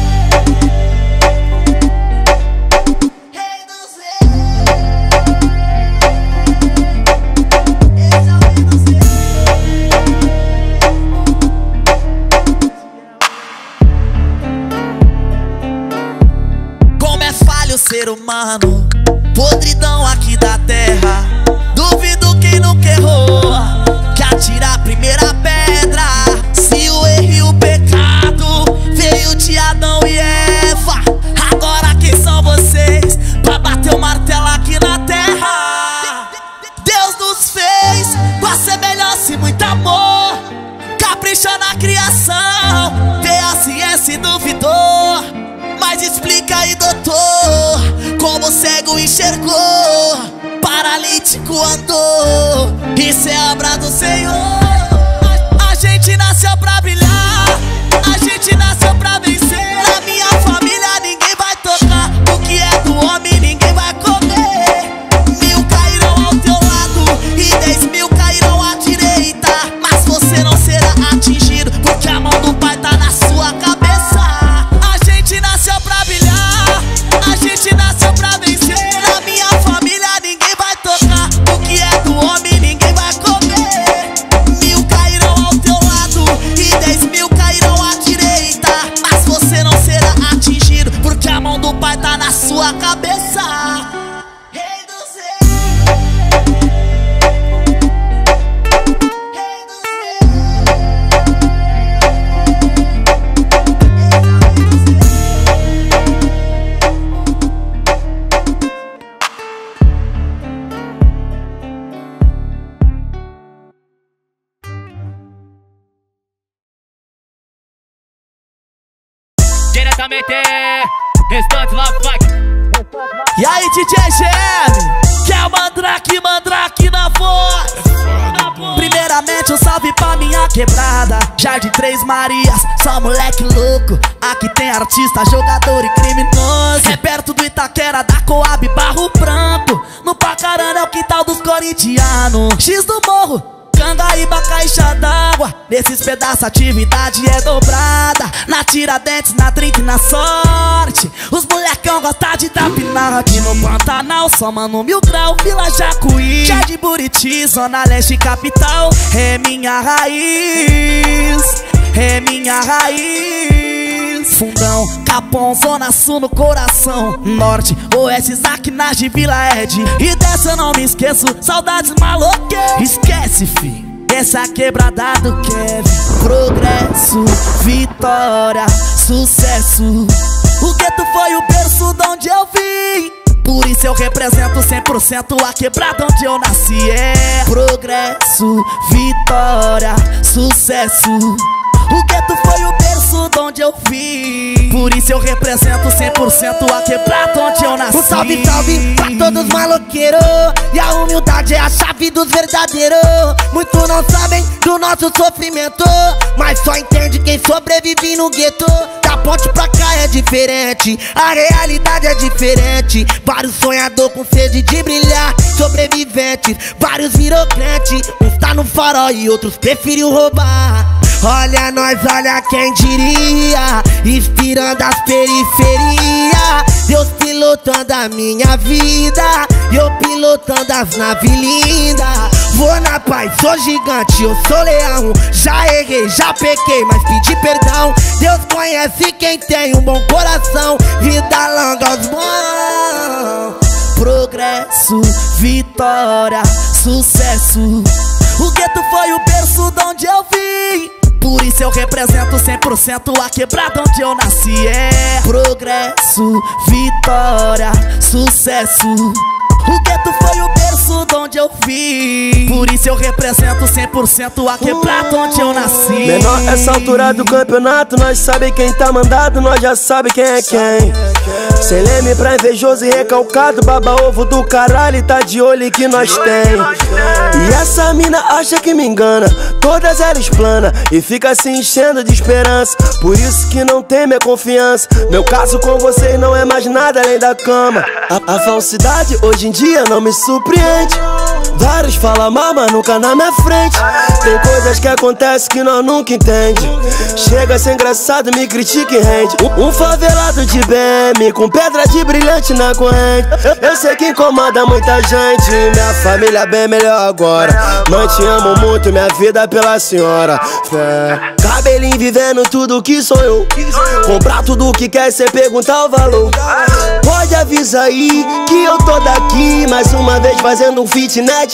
Rei do céu, esse é o Rei do céu. Como é falho o ser humano, podridão aqui da terra. Duvido quem nunca errou, que atira a primeira pedra. Se o erro e o pecado veio de Adão e Eva, agora quem são vocês pra bater o martelo aqui na terra? Deus nos fez com a semelhança e muito amor, capricha na criação, vê a ciência e duvidou. Mas explica aí, doutor, como o cego enxergou, paralítico andou. Isso é obra do Senhor. A gente nasceu pra brilhar, a gente nasceu pra vencer. Na minha família ninguém vai tocar o que é do homem, ninguém vai comer. Mil cairão ao teu lado e dez mil cairão à direita, mas você não será atingido, porque a mão do Pai tá na sua cabeça. A gente nasceu pra brilhar, a gente nasceu pra vencer. Na minha família ninguém vai tocar o que é do homem, ninguém vai comer. Mil cairão ao teu lado e dez mil cairão à direita, mas você não será atingido, porque a mão do Pai tá na sua cabeça. Rei do céu, Rei do céu, Diretamente, Restante Love Funk. E aí, D J G M, que é o Mandrake, Mandrake na voz. Primeiramente um salve pra minha quebrada, Jardim Três Marias, só moleque louco. Aqui tem artista, jogador e criminoso. É perto do Itaquera, da Coab, Barro Branco. No Pacarana é o quintal dos corintianos. X do Morro, Cangaíba, caixa d'água. Nesses pedaços a atividade é dobrada. Na Tiradentes, na trinta e na Sorte, os molecão gostam de tapinar. Aqui no Pantanal, só mano mil grau, Vila Jacuí, Jardim Buriti, Zona Leste capital. É minha raiz, é minha raiz. Fundão, Capão, Zona Sul no coração. Norte, Oeste, Zaquinage, Vila Ed. E dessa eu não me esqueço, saudades maloqueiras. Esquece, fi, essa quebrada do Kevin. Progresso, vitória, sucesso. O gueto foi o berço de onde eu vim, por isso isso eu represento cem por cento a quebrada onde eu nasci. É progresso, vitória, sucesso. O gueto foi o berço de onde eu vim. Por isso eu represento cem por cento a quebrada onde eu nasci. Um salve, salve pra todos maloqueiros. E a humildade é a chave dos verdadeiros. Muitos não sabem do nosso sofrimento, mas só entende quem sobrevive no gueto. Da ponte pra cá é diferente, a realidade é diferente. Vários sonhadores com sede de brilhar, sobreviventes, vários virou crente. Uns tá no farol e outros preferiu roubar. Olha nós, olha quem diria, inspirando as periferias. Deus pilotando a minha vida e eu pilotando as naves lindas. Vou na paz, sou gigante, eu sou leão. Já errei, já pequei, mas pedi perdão. Deus conhece quem tem um bom coração. Vida longa aos bons. Progresso, vitória, sucesso. O gueto foi o berço de onde eu vim. Por isso eu represento cem por cento a quebrada onde eu nasci. É progresso, vitória, sucesso. O gueto foi o berço de onde eu vim. Por isso eu represento cem por cento a quebrada onde eu nasci. Menor, essa altura do campeonato, nós sabe quem tá mandado, nós já sabe quem é quem. Sem leme pra invejoso e recalcado, baba ovo do caralho, tá de olho que nós tem. E essa mina acha que me engana, todas elas plana e fica se enchendo de esperança. Por isso que não tem minha confiança. Meu caso com vocês não é mais nada além da cama. A, a falsidade hoje em dia não me surpreende. Vários falam mal, mas nunca na minha frente. Tem coisas que acontecem que nós nunca entende. Chega a ser engraçado, me critica e rende. Um, um favelado de B M com pedra de brilhante na corrente. Eu sei que incomoda muita gente. Minha família bem melhor agora. Mãe, te amo muito, minha vida pela senhora. Fé. Cabelinho vivendo tudo que sonhou. Comprar tudo que quer sem perguntar o valor. Pode avisar aí que eu tô daqui mais uma vez fazendo um feat inédito.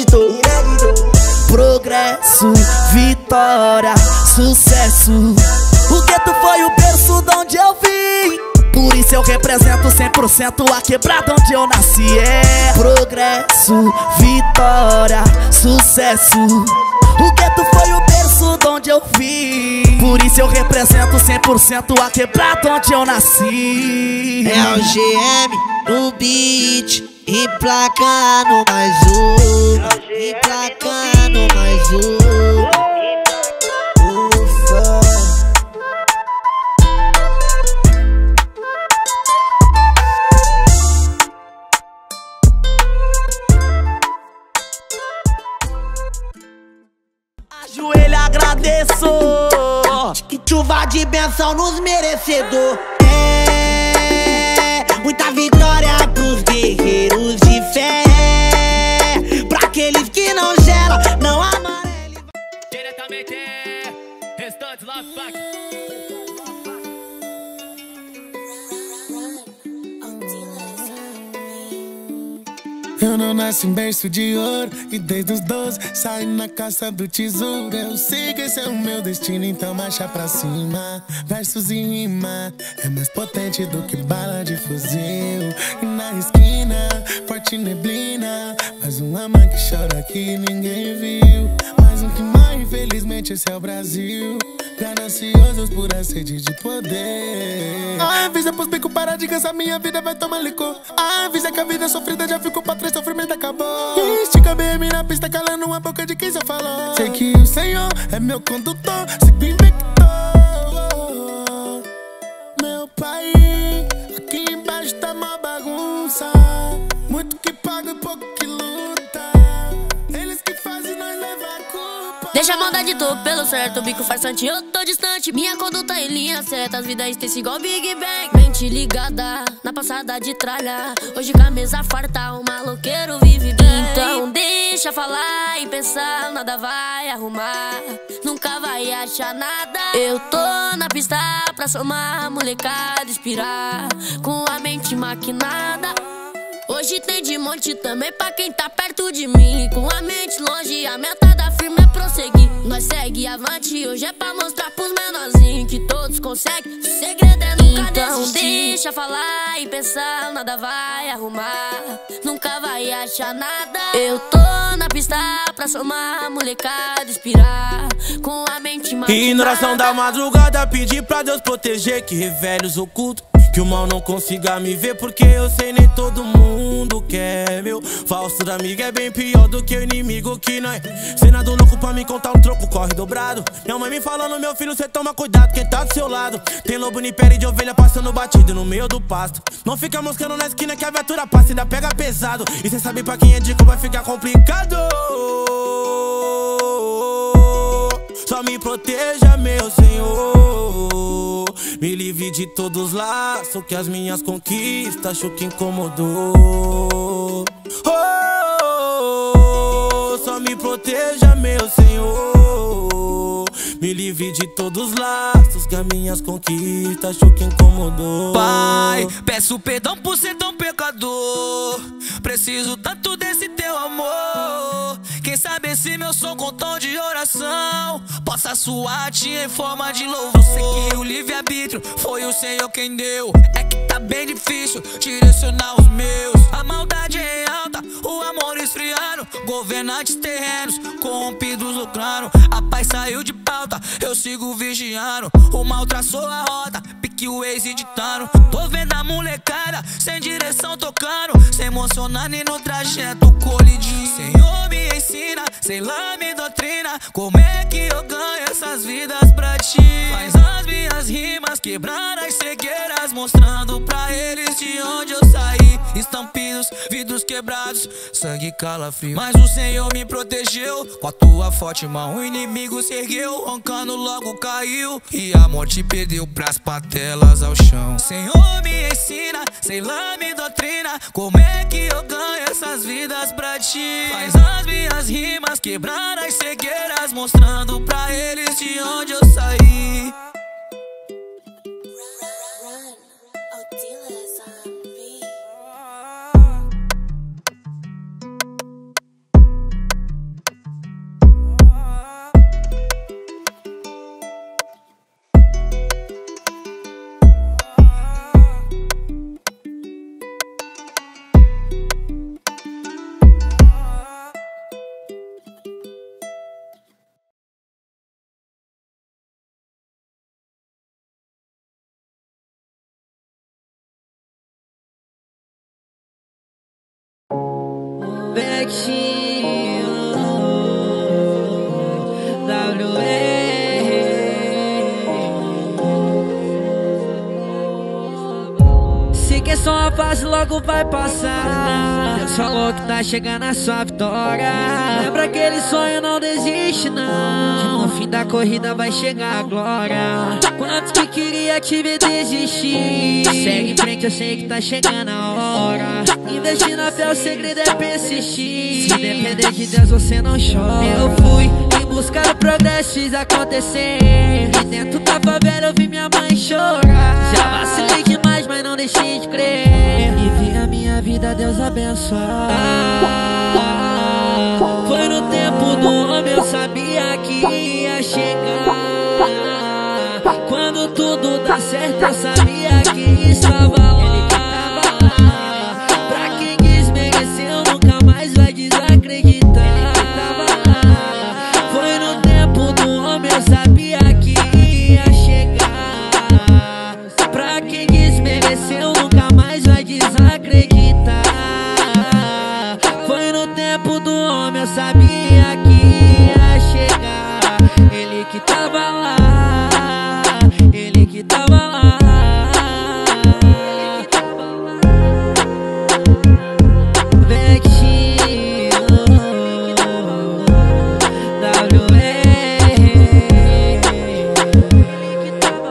Progresso, vitória, sucesso. O gueto foi o berço de onde eu vim. Por isso eu represento cem por cento a quebrada onde eu nasci. É progresso, vitória, sucesso. O gueto foi o berço de onde eu vim. Por isso eu represento cem por cento a quebrada onde eu nasci. É o G M no beat, emplacando mais um, emplacando mais um. Ufa. Ajoelho, agradeço. Chuva de bênção nos merecedor. É muita vitória pros guerreiros de fé. Pra aqueles que não gelam, não amarelo. Diretamente, Restante Love Pack. Eu não nasci em berço de ouro e desde os doze saí na caça do tesouro. Eu sei que esse é o meu destino, então marcha pra cima. Versos e rima é mais potente do que bala de fuzil. E na esquina, forte neblina, mais uma mãe que chora que ninguém viu. Mais um que morre, infelizmente esse é o Brasil. Gananciosos por a sede de poder. Avisa pros bicos parar de cansar, minha vida vai tomar licor. Avisa que a vida sofrida já ficou pra trás, sofrimento acabou. Estica B M na pista, calando a boca de quem só falou. Sei que o Senhor é meu condutor, sigo invicto. Meu pai, aqui embaixo tá uma bagunça. Muito que paga e pouco que luta. Eles que fazem nós levar a culpa. Deixa a maldade tô pelo certo, bico farsante, eu tô distante. Minha conduta em linha certa, as vidas extensas igual Big Bang. Mente ligada, na passada de tralha. Hoje com a mesa farta, o maloqueiro vive bem. Então deixa falar e pensar, nada vai arrumar. Nunca vai achar nada. Eu tô na pista pra somar, molecada inspirar. Com a mente maquinada. Hoje tem de monte também pra quem tá perto de mim. Com a mente longe, a meta da firma é prosseguir. Nós segue avante, hoje é pra mostrar pros menorzinhos que todos consegue, o segredo é nunca então desistir. Deixa falar e pensar, nada vai arrumar, nunca vai achar nada. Eu tô na pista pra somar, molecada, inspirar com a mente mais. E na oração da madrugada pedir pra Deus proteger, que revele os ocultos, que o mal não consiga me ver, porque eu sei nem todo mundo quer meu. Falso da amiga é bem pior do que o inimigo que nós. Cena do louco pra me contar um troco, corre dobrado. Minha mãe me falando, meu filho, cê toma cuidado, quem tá do seu lado. Tem lobo em pele de ovelha passando batido no meio do pasto. Não fica moscando na esquina que a viatura passa e ainda pega pesado. E cê sabe pra quem é dico vai ficar complicado. Só me proteja, meu Senhor, me livre de todos os laços, que as minhas conquistas achou que incomodou. Oh, só me proteja, meu Senhor, me livre de todos os laços, que as minhas conquistas achou que incomodou. Pai, peço perdão por ser tão pecador, preciso tanto desse teu amor. Quem sabe esse meu som com tom de oração possa soar-te em forma de louvor. Sei que o livre-arbítrio foi o Senhor quem deu, é que tá bem difícil direcionar os meus. A maldade é alta, o amor esfriando, governantes terrenos corrompidos lucrando. A paz saiu de pauta, eu sigo vigiando, o mal traçou a rota, pique o ex editando. Tô vendo a molecada sem direção tocando, se emocionando e no trajeto colidindo. Senhor me ensina, sei lá me doutrina, como é que eu ganho essas vidas pra ti. Faz as minhas rimas quebrar as cegueiras, mostrando pra eles de onde eu saí. Estampidos, vidros quebrados, sangue calafrio, mas o Senhor me protegeu com a tua forte mão. O inimigo se ergueu, roncando logo caiu, e a morte perdeu pras patelas ao chão. Senhor me ensina, sei lá me doutrina, como é que eu ganho essas vidas pra ti. Faz as minhas rimas quebrar as cegueiras, mostrando pra eles de onde eu saí. Betinho, W E. Se que é só uma fase, logo vai passar. Deus falou que tá chegando a sua vitória. Lembra aquele sonho, não desiste não, que no fim da corrida vai chegar a glória. Quantos que queria te ver desistir, segue em frente, eu sei que tá chegando a hora. Investir na fé, o segredo é persistir. Se depender de Deus, você não chora. Eu fui em busca do progresso, fiz acontecer. E dentro da favela eu vi minha mãe chorar. Já vacilei demais, mas não deixei de crer, e vi a minha vida Deus abençoar. Foi no tempo do homem, eu sabia que ia chegar. Quando tudo dá certo, eu sabia que estava lá. Sabia que ia chegar, ele que tava lá, ele que tava lá, ele que tava lá. Betinho, W E, ele que tava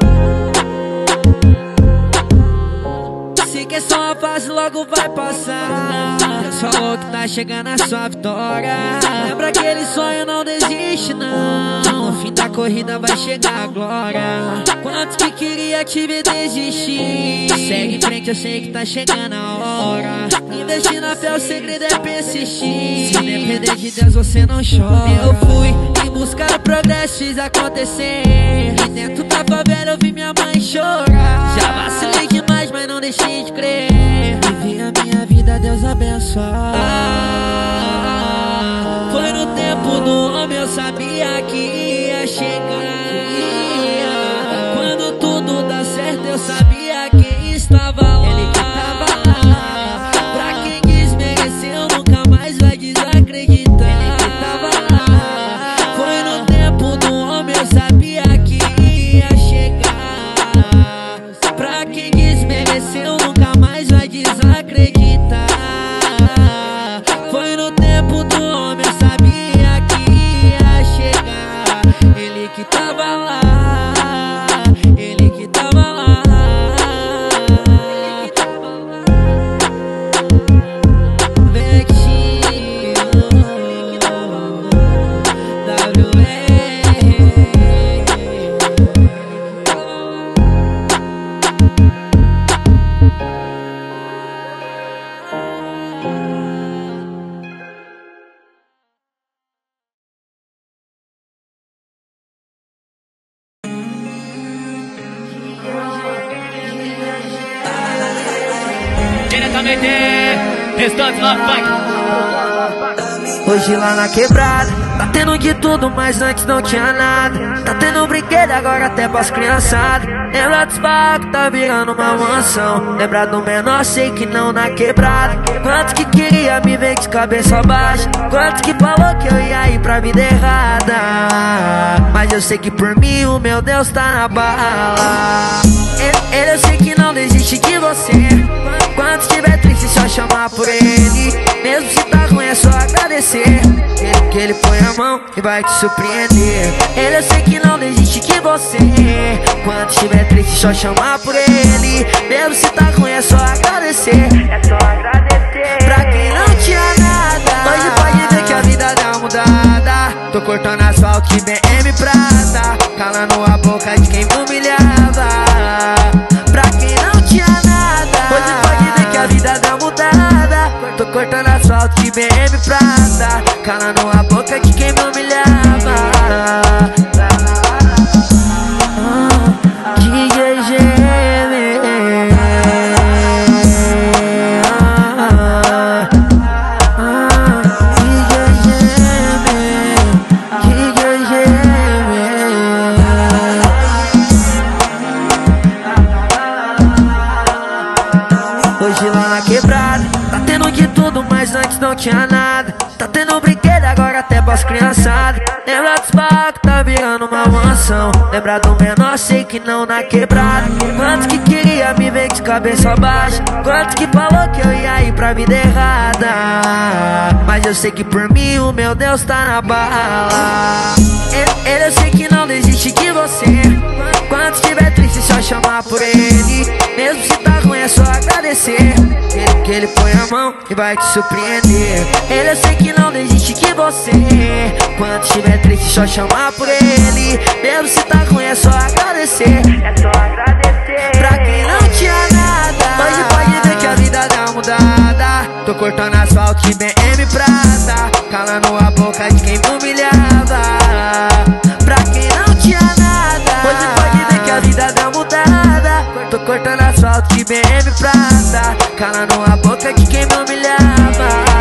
lá. Se que é só uma fase, logo vai passar. Deus falou que tá chegando a sua vitória. Lembra aquele sonho, não desiste não, que no fim da corrida vai chegar a glória. Quantos que queria te ver desistir, segue em frente, eu sei que tá chegando a hora. Investir na fé, o segredo é persistir. Se depender de Deus, você não chora. Eu fui em buscando progresso, fiz acontecer. E dentro da favela eu vi minha mãe chorar. Já vacilei demais, mas não deixei de crer. Vivi a minha vida, Deus abençoar. Foi no tempo do homem, eu sabia que ia chegar. Quando tudo dá certo, eu sabia quem estava lá. Ele que tava lá. Pra quem desmereceu, nunca mais vai desacreditar. Ele que tava lá. Foi no tempo do homem, eu sabia que ia chegar. Pra quem desmereceu, nunca mais vai desacreditar. Foi no tempo do homem, eu sabia que ia chegar. Ele que tava lá. Ele que tava lá. Vecchio W R. Diretamente, Restantes Love Funk. Hoje lá na quebrada, tá tendo de tudo, mas antes não tinha nada. Tá tendo brinquedo agora até pras criançadas. Lembra dos barcos, tá virando uma mansão. Lembra do menor, sei que não na quebrada. Quantos que queria me ver de cabeça baixa. Quantos que falou que eu ia ir pra vida errada. Mas eu sei que por mim o meu Deus tá na bala. Ele, ele eu sei que não desiste de você. Quando estiver triste, só chamar por ele. Mesmo se tá ruim, é só agradecer. Que, que ele põe a mão e vai te surpreender. Ele eu sei que não desiste de você. Quando estiver triste, só chamar por ele. Mesmo se tá ruim, é só agradecer. É só agradecer. Pra quem não tinha nada, hoje pode ver que a vida dá uma mudada. Tô cortando asfalto de B M prata, calando a boca de quem me humilhava. Pra quem não tinha nada, hoje pode ver que a vida dá mudada. Tô cortando asfalto de B M prata, calando a boca de quem me humilhava. D J G M. Hoje lá na quebrada, tá tendo de tudo, mas antes não tinha nada. Tá tendo brinquedo agora até pras criançadas. Lembra dos barcos, tá virando uma mansão. Lembra do menor, sei que não na quebrada. Quantos que queria me ver de cabeça baixa. Quantos que falou que eu ia ir pra vida errada. Mas eu sei que por mim o meu Deus tá na bala. Ele, ele eu sei que não desiste de você. Quando estiver triste, só chamar por ele. Mesmo se tá ruim, é só agradecer. Que, que ele põe a mão e vai te surpreender. Ele eu sei que não desiste de você. Quando estiver triste, só chamar por ele. Mesmo se tá ruim, é só agradecer. É só agradecer. Pra quem não tinha nada, hoje pode ver que a vida dá uma mudada. Tô cortando asfalto de B M prata, calando a boca de quem me humilhava. Pra quem não tinha nada, hoje pode ver que a vida dá mudada. Tô cortando asfalto de B M prata, calando a boca de quem me humilhava.